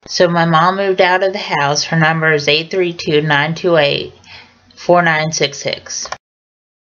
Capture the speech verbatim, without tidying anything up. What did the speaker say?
So my mom moved out of the house. Her number is eight three two, nine two eight, four nine six six.